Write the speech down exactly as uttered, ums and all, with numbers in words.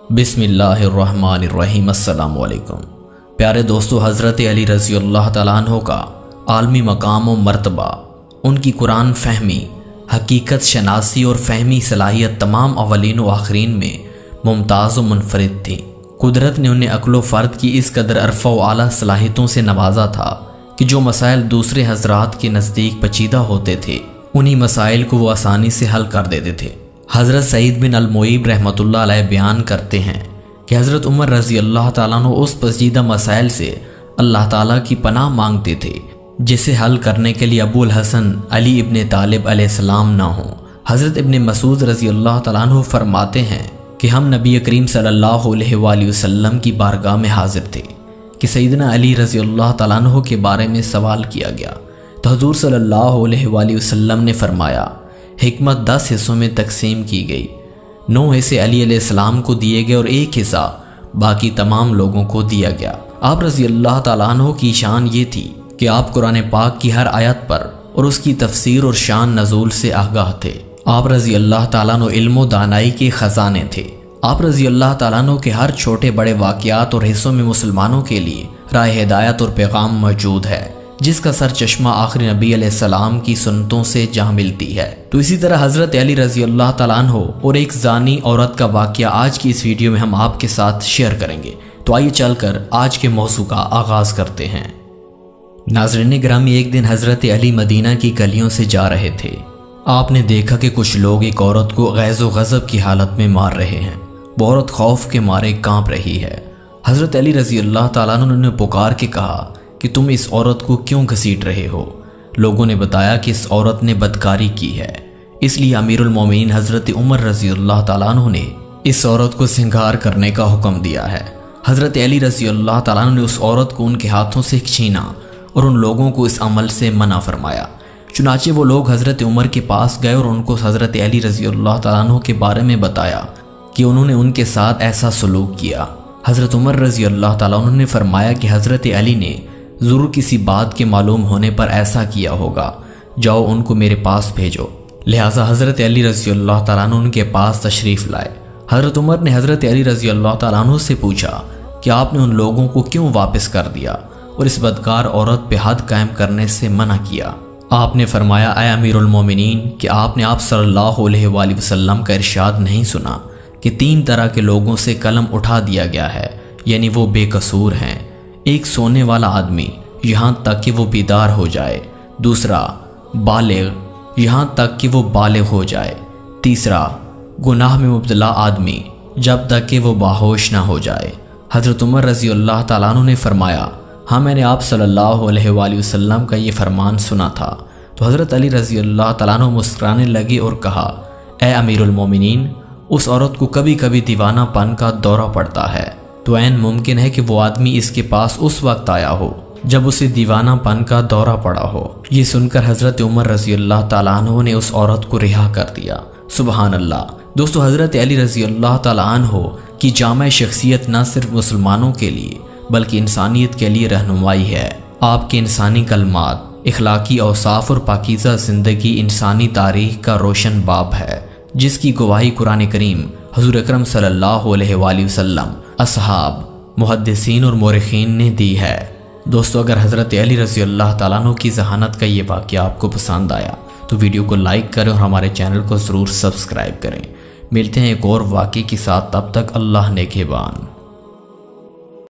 बिस्मिल्लाहिर्रहमानिर्रहीम। अस्सलाम वालेकुम। प्यारे दोस्तों, हज़रत अली रज़ी अल्लाह तआला अन्हु का आलमी मकाम व मर्तबा, उनकी कुरान फहमी, हकीकत शनासी और फहमी सलाहियत तमाम अवलीन व आखरीन में मुमताज़ व मुनफरिद थी। कुदरत ने उन्हें अक्ल व फ़र्द की इस कदर अरफ़ा व आला सलाहियतों से नवाजा था कि जो मसाइल दूसरे हज़रात के नज़दीक पचीदा होते थे, उन्हीं मसाइल को वो आसानी से हल कर देते थे। हज़रत सईद बिन अल-मुईब रहमतुल्लाह अलैह बयान करते हैं कि हज़रत उमर रज़ी अल्लाह ताला अन्हु उस पजीदा मसाइल से अल्लाह ताला की पनाह मांगते थे जिसे हल करने के लिए अबुल हसन अली इब्ने तालिब अलैहिस्सलाम ना हो। हज़रत इब्ने मसूद रज़ी अल्लाह ताला अन्हु फरमाते हैं कि हम नबी करीम सल्लल्लाहु अलैहि वसल्लम की बारगाह में हाजिर थे कि सईदना अली रज़ी अल्लाह ताला अन्हु के बारे में सवाल किया गया तो हुज़ूर सल्लल्लाहु अलैहि वसल्लम ने फरमाया, हिकमत दस हिस्सों में तकसीम की गई, नौ हिस्से अली अलैहिस्सलाम को दिए गए और एक हिस्सा बाकी तमाम लोगों को दिया गया। आप रज़ी अल्लाह ताला अन्हु की शान ये थी कि आप कुरान पाक की हर आयत पर और उसकी तफसीर और शान नज़ूल से आगाह थे। आप रज़ी अल्लाह ताला अन्हु इल्म व दानाई के ख़जाने थे। आप रज़ी अल्लाह ताला अन्हु के हर छोटे बड़े वाक़यात और हिस्सों में मुसलमानों के लिए राह हिदायत और पैगाम मौजूद है, जिसका सर चश्मा आखिरी नबी अलैहिस्सलाम की सुन्नतों से जा मिलती है। तो इसी तरह हज़रत अली रज़ी अल्लाह ताला अन्हु और एक जानी औरत का वाक़या आज की इस वीडियो में हम आपके साथ शेयर करेंगे। तो आइए चलकर आज के मौज़ू का आगाज़ करते हैं। नाज़रीन गिरामी, एक दिन हज़रत अली मदीना की गलियों से जा रहे थे। आपने देखा कि कुछ लोग एक औरत को गैज़ व गज़ब की हालत में मार रहे हैं। वो औरत खौफ के मारे काँप रही है। हज़रत अली रज़ी अल्लाह ताला अन्हु ने पुकार के कहा कि तुम इस औरत को क्यों घसीट रहे हो। लोगों ने बताया कि इस औरत ने बदकारी की है, इसलिए अमीरुल मोमिनीन हज़रत उमर रज़ी अल्लाह ताला अन्हु ने इस औरत को सिंगार करने का हुक्म दिया है। हज़रत अली रज़ी अल्लाह ताला अन्हु ने उस औरत को उनके हाथों से छीना और उन लोगों को इस अमल से मना फरमाया। चुनाचे वो लोग हज़रत उमर के पास गए और उनको हज़रत अली रज़ी अल्लाह ताला अन्हु के बारे में बताया कि उन्होंने उनके साथ ऐसा सलूक किया। हज़रत उमर रज़ी अल्लाह ताला अन्हु ने फरमाया कि हज़रत अली ने ज़रूर किसी बात के मालूम होने पर ऐसा किया होगा, जाओ उनको मेरे पास भेजो। लिहाजा हज़रत अली रज़ी अल्लाह ताला अन्हु उनके पास तशरीफ़ लाए। हज़रत उमर ने हज़रत अली रज़ी अल्लाह ताला अन्हु से पूछा कि आपने उन लोगों को क्यों वापस कर दिया और इस बदकार औरत पे हद कायम करने से मना किया। आपने फरमाया, ऐ अमीरुल मोमिनीन, कि आपने आप सल्लल्लाहु अलैहि वसल्लम का इरशाद नहीं सुना कि तीन तरह के लोगों से कलम उठा दिया गया है, यानी वो बेकसूर हैं। एक सोने वाला आदमी यहाँ तक कि वो बेदार हो जाए, दूसरा बालिग यहाँ तक कि वो बालिग हो जाए, तीसरा गुनाह में मुब्तला आदमी जब तक कि वो बाहोश ना हो जाए। हज़रत उमर रज़ी अल्लाह ताला अन्हु ने फरमाया, हाँ मैंने आप सल्लल्लाहु अलैहि वसल्लम का ये फरमान सुना था। तो हज़रत अली रज़ी अल्लाह ताला अन्हु मुस्कुराने लगे और कहा, ए अमीरुल मोमिनीन, उस औरत को कभी कभी दीवानापन का दौरा पड़ता है, तो ऐन मुमकिन है कि वो आदमी इसके पास उस वक्त आया हो जब उसे दीवानापन का दौरा पड़ा हो। ये सुनकर हज़रत उमर रज़ी अल्लाह ताला अन्हु ने उस औरत को रिहा कर दिया। सुबहान अल्लाह। दोस्तों, हज़रत अली रज़ी अल्लाह ताला अन्हु की जामा शख्सियत न सिर्फ मुसलमानों के लिए बल्कि इंसानियत के लिए रहनुमाई है। आपके इंसानी कलमात, इखलाकी औसाफ और पाकीज़ा ज़िंदगी इंसानी तारीख़ का रोशन बाब है, जिसकी गवाही कुरान करीम, हुज़ूर अकरम सल्लल्लाहु अलैहि वसल्लम, असहाब, मुहद्दिसीन और मोरखीन ने दी है। दोस्तों, अगर हज़रत अली रज़ी अल्लाह ताला अन्हु की ज़हानत का ये वाक़या आपको पसंद आया तो वीडियो को लाइक करें और हमारे चैनल को ज़रूर सब्सक्राइब करें। मिलते हैं एक और वाक़े के साथ, तब तक अल्लाह नेगहबान।